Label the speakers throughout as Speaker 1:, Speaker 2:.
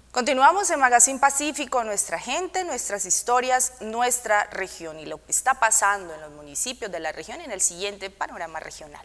Speaker 1: Continuamos en Magazine Pacífico, nuestra gente, nuestras historias, nuestra región y lo que está pasando en los municipios de la región en el siguiente panorama regional.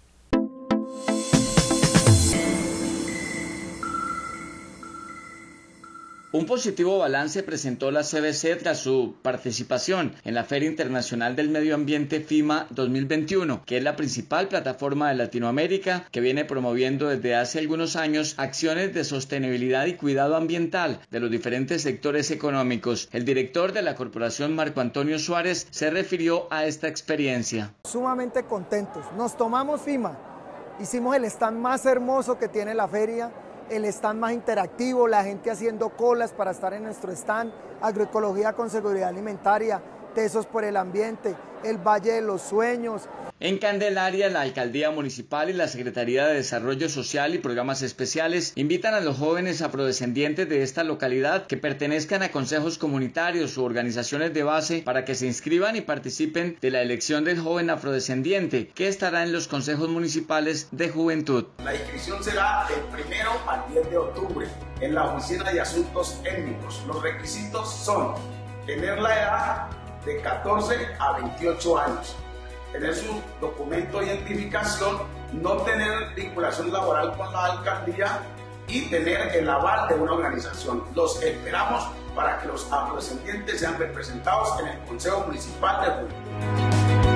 Speaker 2: Un positivo balance presentó la CBC tras su participación en la Feria Internacional del Medio Ambiente FIMA 2021, que es la principal plataforma de Latinoamérica que viene promoviendo desde hace algunos años acciones de sostenibilidad y cuidado ambiental de los diferentes sectores económicos. El director de la corporación, Marco Antonio Suárez, se refirió a esta experiencia.
Speaker 3: Sumamente contentos. Nos tomamos FIMA, hicimos el stand más hermoso que tiene la feria, el stand más interactivo, la gente haciendo colas para estar en nuestro stand, agroecología con seguridad alimentaria, tesos por el ambiente, el Valle de los Sueños.
Speaker 2: En Candelaria, la Alcaldía Municipal y la Secretaría de Desarrollo Social y Programas Especiales invitan a los jóvenes afrodescendientes de esta localidad que pertenezcan a consejos comunitarios u organizaciones de base para que se inscriban y participen de la elección del joven afrodescendiente que estará en los consejos municipales de juventud.
Speaker 4: La inscripción será del 1 al 10 de octubre en la Oficina de Asuntos Étnicos. Los requisitos son tener la edad de 14 a 28 años, tener su documento de identificación, no tener vinculación laboral con la alcaldía y tener el aval de una organización. Los esperamos para que los afrodescendientes sean representados en el Consejo Municipal de Juventud.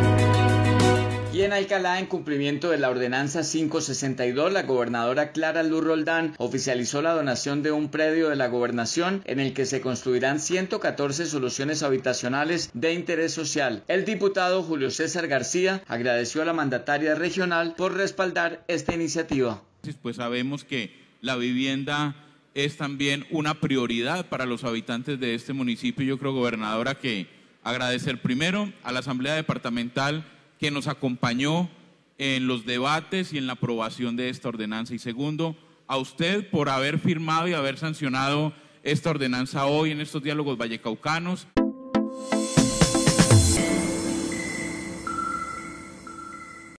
Speaker 2: Y en Alcalá, en cumplimiento de la ordenanza 562, la gobernadora Clara Luz Roldán oficializó la donación de un predio de la gobernación en el que se construirán 114 soluciones habitacionales de interés social. El diputado Julio César García agradeció a la mandataria regional por respaldar esta iniciativa.
Speaker 5: Pues sabemos que la vivienda es también una prioridad para los habitantes de este municipio. Yo creo, gobernadora, que agradecer primero a la Asamblea Departamental que nos acompañó en los debates y en la aprobación de esta ordenanza, y segundo, a usted por haber firmado y haber sancionado esta ordenanza hoy en estos diálogos vallecaucanos.